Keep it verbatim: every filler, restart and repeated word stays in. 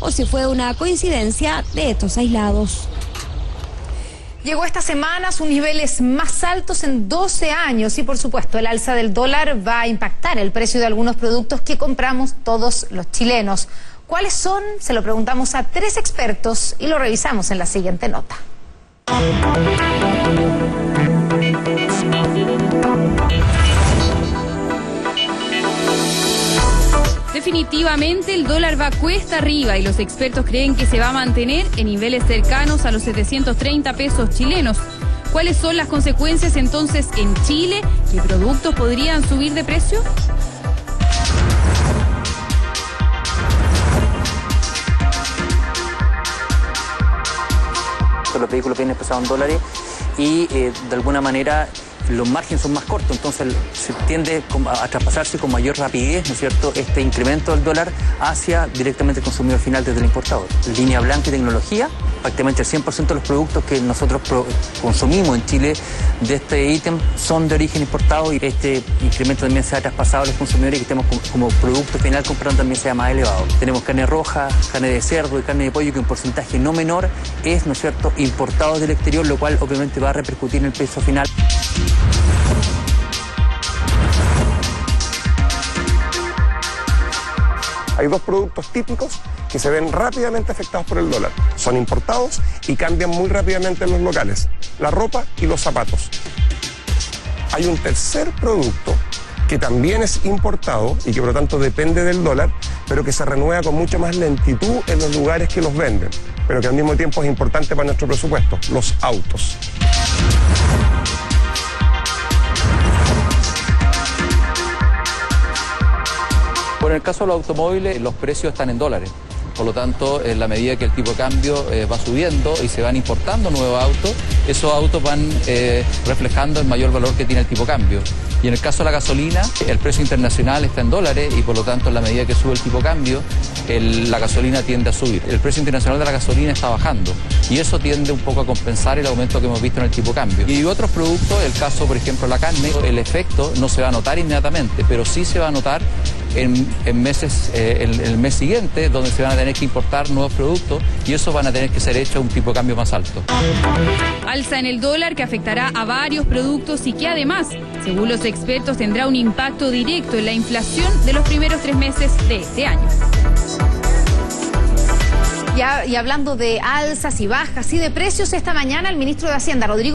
o si fue una coincidencia de estos aislados. Llegó esta semana a sus niveles más altos en doce años y, por supuesto, el alza del dólar va a impactar el precio de algunos productos que compramos todos los chilenos. ¿Cuáles son? Se lo preguntamos a tres expertos y lo revisamos en la siguiente nota. Definitivamente el dólar va cuesta arriba y los expertos creen que se va a mantener en niveles cercanos a los setecientos treinta pesos chilenos. ¿Cuáles son las consecuencias entonces en Chile? ¿Qué productos podrían subir de precio? Los vehículos vienen pesados en dólares y eh, de alguna manera los márgenes son más cortos, entonces se tiende a traspasarse con mayor rapidez, ¿no es cierto?, este incremento del dólar hacia directamente el consumidor final desde el importador. Línea blanca y tecnología, prácticamente el cien por ciento de los productos que nosotros consumimos en Chile de este ítem son de origen importado y este incremento también se ha traspasado a los consumidores y que estemos como producto final comprando también sea más elevado. Tenemos carne roja, carne de cerdo y carne de pollo que un porcentaje no menor es, ¿no es cierto?, importado del exterior, lo cual obviamente va a repercutir en el precio final. Hay dos productos típicos que se ven rápidamente afectados por el dólar. Son importados y cambian muy rápidamente en los locales: la ropa y los zapatos. Hay un tercer producto que también es importado y que por lo tanto depende del dólar, pero que se renueva con mucha más lentitud en los lugares que los venden, pero que al mismo tiempo es importante para nuestro presupuesto: los autos. Bueno, en el caso de los automóviles, los precios están en dólares. Por lo tanto, en la medida que el tipo de cambio eh, va subiendo y se van importando nuevos autos, esos autos van eh, reflejando el mayor valor que tiene el tipo de cambio. Y en el caso de la gasolina, el precio internacional está en dólares y por lo tanto, en la medida que sube el tipo de cambio, el, la gasolina tiende a subir. El precio internacional de la gasolina está bajando y eso tiende un poco a compensar el aumento que hemos visto en el tipo de cambio. Y otros productos, el caso, por ejemplo, la carne, el efecto no se va a notar inmediatamente, pero sí se va a notar en, en meses, eh, en, en el mes siguiente, donde se van a tener que importar nuevos productos y eso van a tener que ser hecho a un tipo de cambio más alto. Alza en el dólar que afectará a varios productos y que además, según los expertos, tendrá un impacto directo en la inflación de los primeros tres meses de este año. Ya, y hablando de alzas y bajas y de precios, esta mañana el ministro de Hacienda, Rodrigo